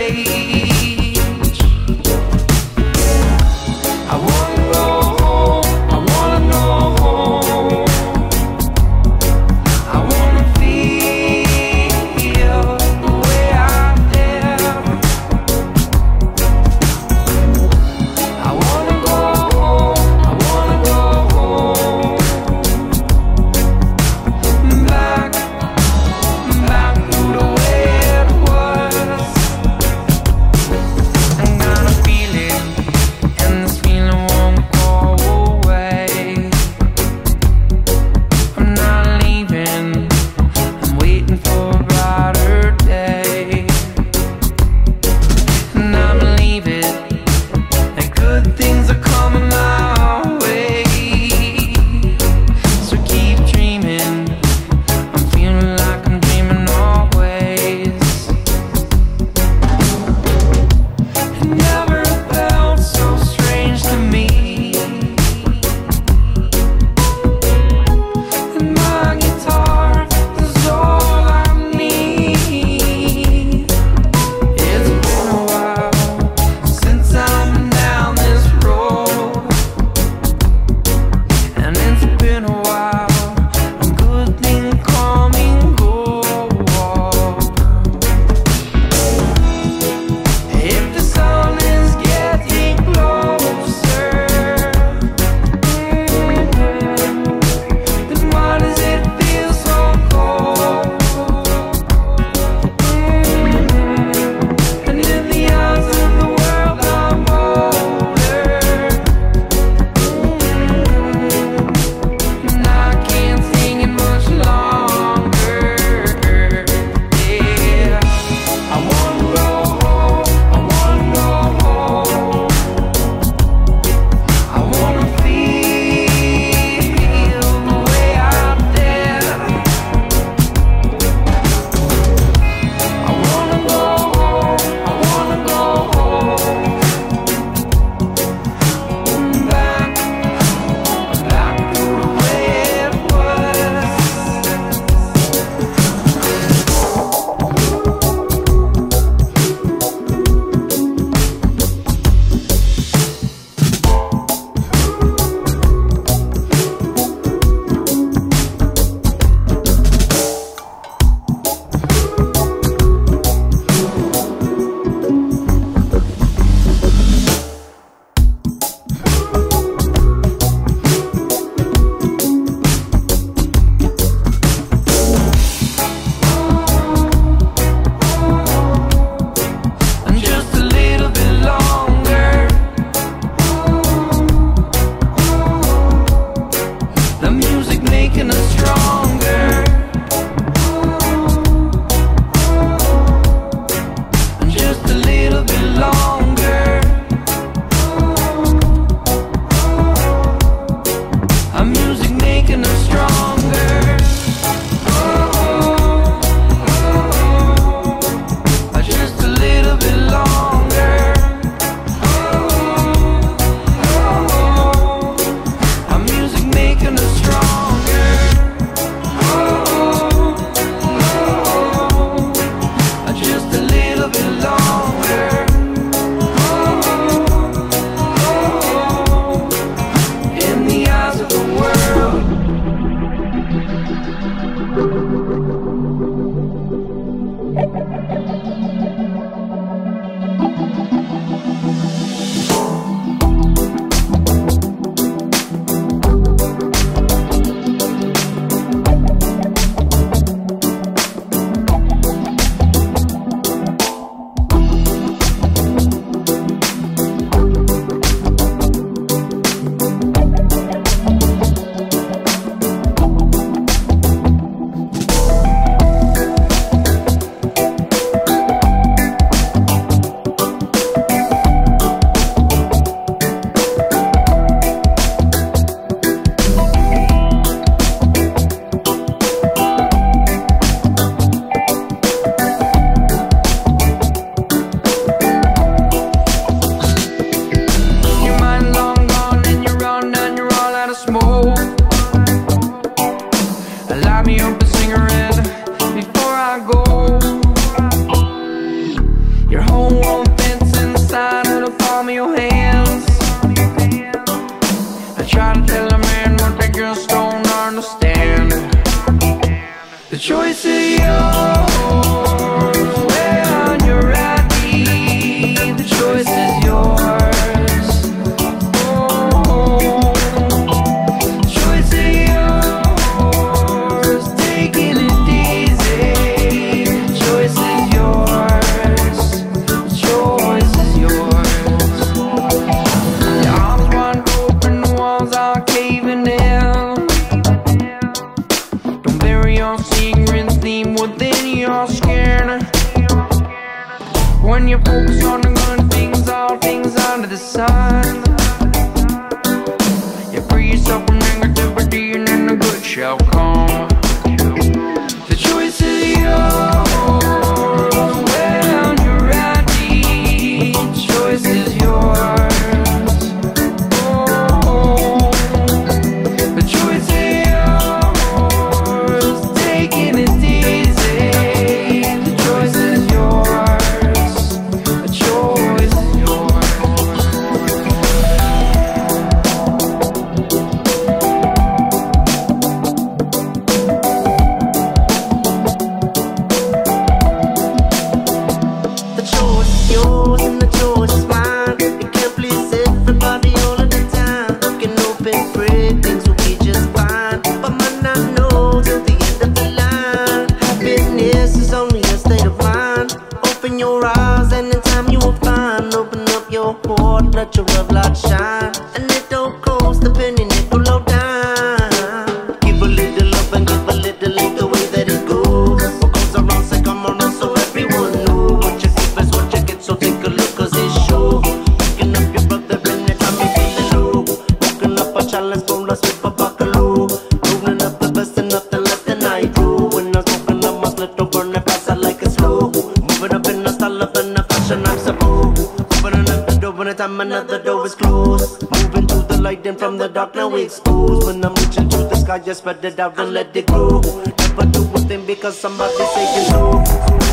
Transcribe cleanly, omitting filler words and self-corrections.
cage. I wanna go home, I wanna go home. I wanna feel the way I am. I wanna go home, I wanna go home. Back to the way it was. when you focus on the good things, all things under the sun. You free yourself from negativity and then the good shall come. The choice is yours. Well, you're right, the choice is yours. Oh, the choice is yours. Taking it easy. The choice is yours. The choice is yours. The choice is yours and the choice is mine. You can't please everybody all of the time. You can open, pray, things will be just fine. But might not know till the end of the line. Happiness is only a state of mind. Open your eyes and in time you will find. Open up your heart, let your love light shine. And it don't cost a penny, it will low down. Give a little love and give a little love the way that it goes. What goes around, say come around, so everyone knows. What you give is what you get, so take a look, cause it shows. Waking up your brother anytime you feeling low. Woken up a challenge from last week for Bacaloo. Moving up the best and nothing less than I do. When I was woken up, my split over and fast, I like it slow. Moving up in a style up in a fashion, I'm so cool. Opening up the door when the time another door is closed. Moving to the light and from the dark now we exposed. When I'm reaching to the sky, just spread it out and let it grow. Never do a thing because somebody say you so.